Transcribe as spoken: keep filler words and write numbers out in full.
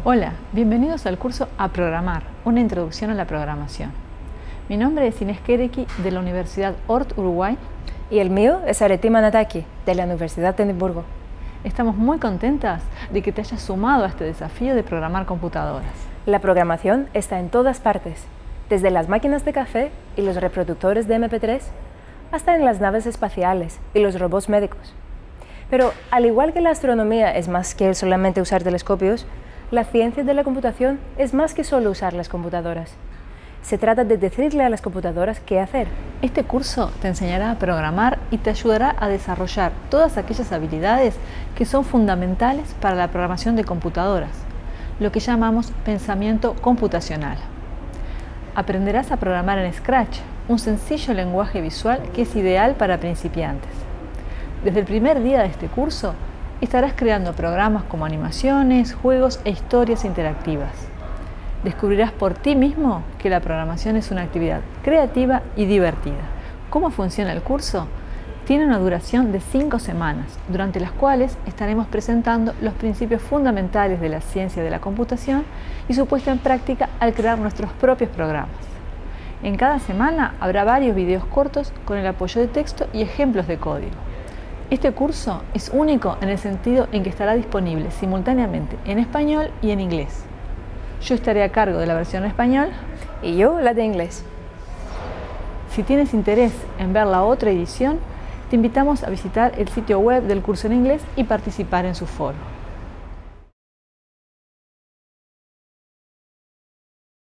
Hola, bienvenidos al curso A Programar, una introducción a la programación. Mi nombre es Inés Querequi, de la Universidad Hort, Uruguay. Y el mío es Areti Manataki, de la Universidad de Edimburgo. Estamos muy contentas de que te hayas sumado a este desafío de programar computadoras. La programación está en todas partes, desde las máquinas de café y los reproductores de eme pe tres, hasta en las naves espaciales y los robots médicos. Pero al igual que la astronomía es más que solamente usar telescopios, la ciencia de la computación es más que solo usar las computadoras. Se trata de decirle a las computadoras qué hacer. Este curso te enseñará a programar y te ayudará a desarrollar todas aquellas habilidades que son fundamentales para la programación de computadoras, lo que llamamos pensamiento computacional. Aprenderás a programar en Scratch, un sencillo lenguaje visual que es ideal para principiantes. Desde el primer día de este curso, estarás creando programas como animaciones, juegos e historias interactivas. Descubrirás por ti mismo que la programación es una actividad creativa y divertida. ¿Cómo funciona el curso? Tiene una duración de cinco semanas, durante las cuales estaremos presentando los principios fundamentales de la ciencia de la computación y su puesta en práctica al crear nuestros propios programas. En cada semana habrá varios videos cortos con el apoyo de texto y ejemplos de código. Este curso es único en el sentido en que estará disponible simultáneamente en español y en inglés. Yo estaré a cargo de la versión en español y yo la de inglés. Si tienes interés en ver la otra edición, te invitamos a visitar el sitio web del curso en inglés y participar en su foro.